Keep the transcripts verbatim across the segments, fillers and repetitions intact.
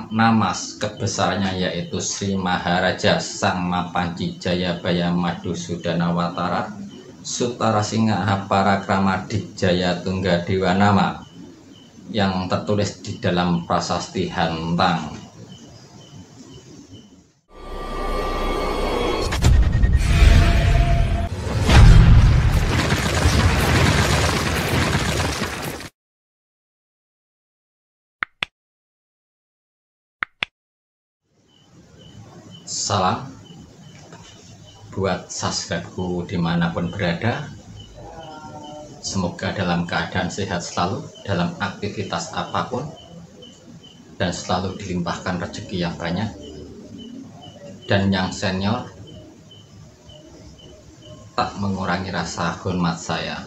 namas kebesarannya yaitu Sri Maharaja Sang Mapanci Jayabaya Madusudana Watara Sutara Singaha Parakrama Dijaya Tungga Dewa Nama yang tertulis di dalam prasasti Hantang. Salam buat subscribe-ku dimanapun berada. Semoga dalam keadaan sehat selalu dalam aktivitas apapun, dan selalu dilimpahkan rezeki yang banyak. Dan yang senior tak mengurangi rasa hormat saya.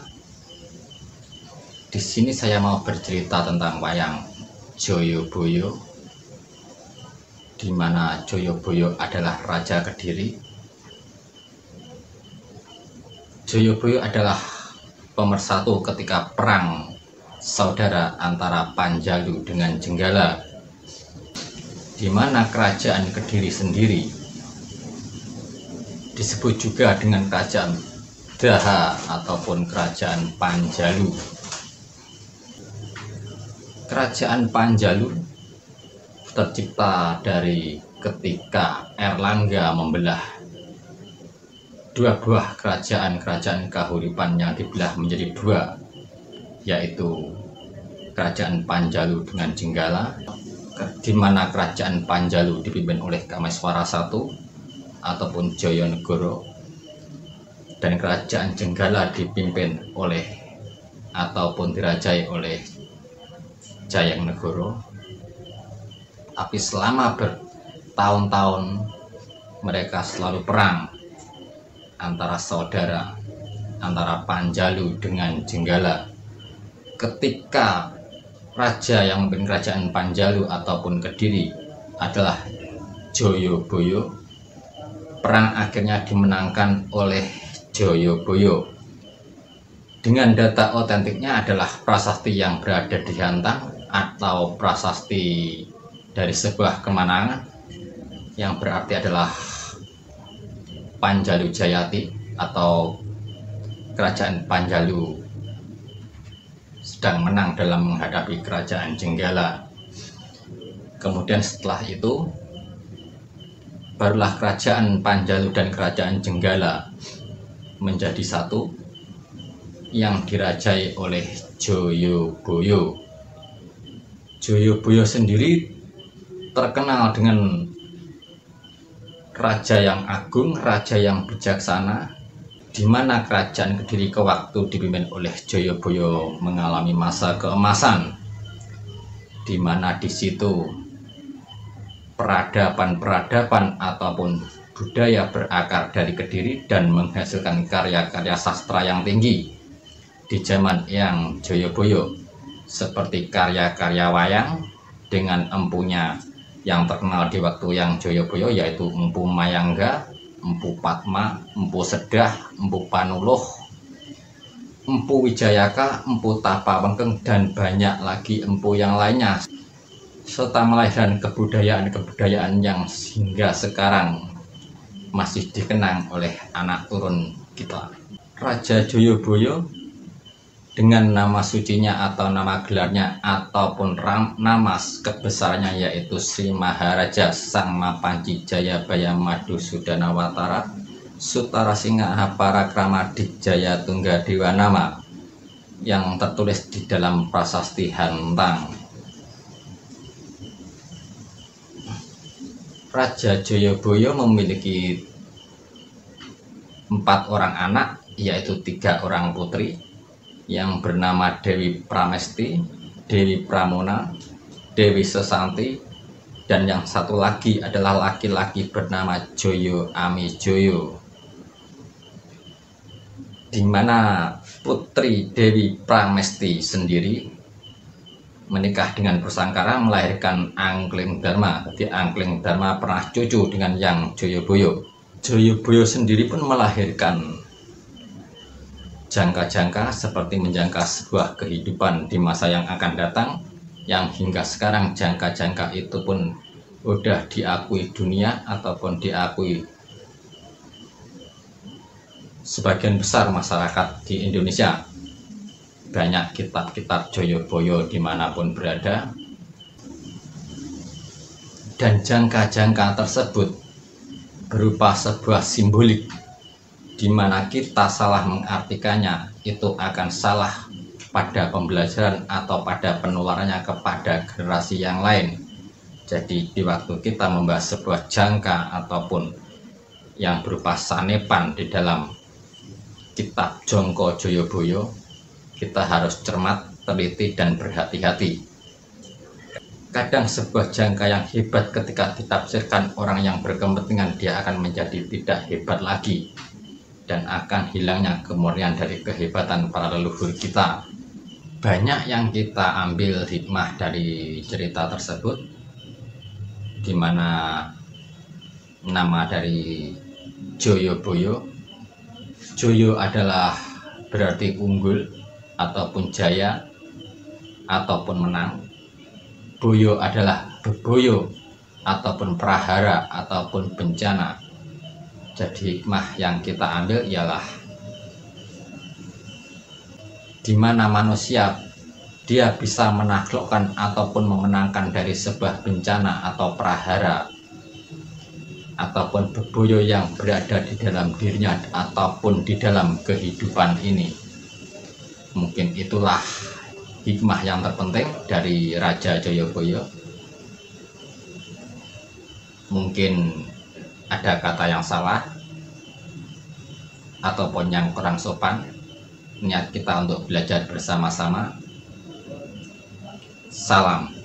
Di sini saya mau bercerita tentang wayang Joyoboyo, di mana Joyoboyo adalah Raja Kediri. Joyoboyo adalah pemersatu ketika perang saudara antara Panjalu dengan Jenggala, di mana kerajaan Kediri sendiri disebut juga dengan kerajaan Daha ataupun kerajaan Panjalu. Kerajaan Panjalu tercipta dari ketika Erlangga membelah dua buah kerajaan-kerajaan Kahuripan yang dibelah menjadi dua, yaitu kerajaan Panjalu dengan Jenggala, di mana kerajaan Panjalu dipimpin oleh Kameswara satu ataupun Joyonegoro, dan kerajaan Jenggala dipimpin oleh ataupun dirajai oleh Jayanegoro. Tapi selama bertahun-tahun mereka selalu perang antara saudara, antara Panjalu dengan Jenggala. Ketika raja yang memimpin kerajaan Panjalu ataupun Kediri adalah Joyoboyo, perang akhirnya dimenangkan oleh Joyoboyo. Dengan data otentiknya adalah prasasti yang berada di Hantang atau prasasti dari sebuah kemenangan, yang berarti adalah Panjalu Jayati atau kerajaan Panjalu sedang menang dalam menghadapi kerajaan Jenggala. Kemudian setelah itu barulah kerajaan Panjalu dan kerajaan Jenggala menjadi satu, yang dirajai oleh Joyoboyo. Joyoboyo sendiri terkenal dengan raja yang agung, raja yang bijaksana, di mana kerajaan Kediri ke waktu dipimpin oleh Joyoboyo mengalami masa keemasan, di mana di situ peradaban-peradaban ataupun budaya berakar dari Kediri dan menghasilkan karya-karya sastra yang tinggi di zaman yang Joyoboyo, seperti karya-karya wayang dengan empunya yang terkenal di waktu yang Joyoboyo, yaitu Empu Mayangga, Empu Padma, Empu Sedah, Empu Panuluh, Empu Wijayaka, Empu Tapawengkeng, dan banyak lagi empu yang lainnya, serta melahirkan kebudayaan-kebudayaan yang hingga sekarang masih dikenang oleh anak turun kita. Raja Joyoboyo dengan nama sucinya atau nama gelarnya ataupun ram, namas kebesarannya yaitu Sri Maharaja Sang Mapanci Jayabaya Madusudana Watara Sutara Singaha Parakrama Dijaya Tungga Dewa Nama yang tertulis di dalam prasasti Hantang. Raja Joyoboyo memiliki empat orang anak, yaitu tiga orang putri yang bernama Dewi Pramesti, Dewi Pramona, Dewi Sesanti, dan yang satu lagi adalah laki-laki bernama Joyo Amijoyo, di mana putri Dewi Pramesti sendiri menikah dengan Persangkara melahirkan Angkling Dharma. Jadi Angkling Dharma pernah cucu dengan yang Joyoboyo. Joyoboyo sendiri pun melahirkan jangka-jangka seperti menjangka sebuah kehidupan di masa yang akan datang, yang hingga sekarang jangka-jangka itu pun udah diakui dunia ataupun diakui sebagian besar masyarakat di Indonesia. Banyak kitab-kitab Joyoboyo dimanapun berada, dan jangka-jangka tersebut berupa sebuah simbolik di mana kita salah mengartikannya, itu akan salah pada pembelajaran atau pada penularannya kepada generasi yang lain. Jadi di waktu kita membahas sebuah jangka ataupun yang berupa sanepan di dalam kitab Jongko Joyoboyo, kita harus cermat, teliti, dan berhati-hati. Kadang sebuah jangka yang hebat ketika ditafsirkan orang yang berkepentingan, dia akan menjadi tidak hebat lagi dan akan hilangnya kemurnian dari kehebatan para leluhur kita. Banyak yang kita ambil hikmah dari cerita tersebut, di mana nama dari Joyoboyo, Joyo adalah berarti unggul ataupun jaya ataupun menang. Boyo adalah beboyo ataupun prahara ataupun bencana. Jadi hikmah yang kita ambil ialah di mana manusia dia bisa menaklukkan ataupun memenangkan dari sebuah bencana atau prahara ataupun beboyo yang berada di dalam dirinya ataupun di dalam kehidupan ini. Mungkin itulah hikmah yang terpenting dari Raja Joyoboyo. Mungkin ada kata yang salah ataupun yang kurang sopan, niat kita untuk belajar bersama-sama. Salam.